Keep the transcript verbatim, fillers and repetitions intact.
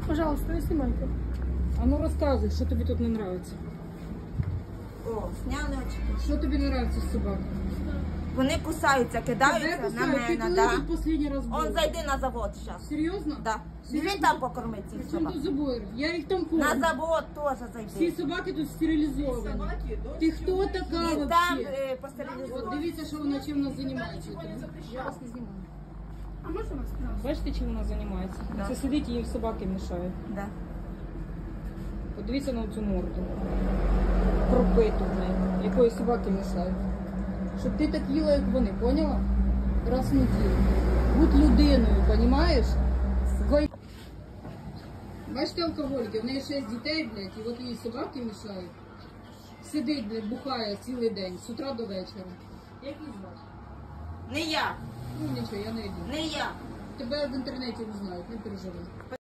Пожалуйста, не снимайте. А ну розказуй, що тобі тут не подобається. О, сняли очки. Що тобі не подобається з собак? Вони кусаються, кидаються Тебе на кусають? Ти мене, коли да. тут останній раз був? Он зайди на завод зараз. Серйозно? Да. Серйозно? Біжи там покорми цих При чому собак. тут забори? Я їх там На кормлю. завод теж Всі зайди. собаки тут стерилізовані. Ти хто така І там вообще? е, От постерилізувати. дивіться, що вона чим вона займається. Я вас не знімаю. А можно вас, пожалуйста? Бачите, чим вона займається? Да. Це сидить і їй собаки мішають. Да. Подивіться на цю морду. Пропиту, блядь, якої собаки мішають. Щоб ти так їла, як вони, поняла? Раз в неділю. Будь людиною, понімаєш? Гой... Бачите алкоголіки, в неї шість дітей, блядь, і от їй собаки мішають. Сидить, блядь, бухає цілий день, з утра до вечора. Як її звати? Не я, Ну нічого, я не йду. не я. Тебе в інтернеті узнають, не переживай.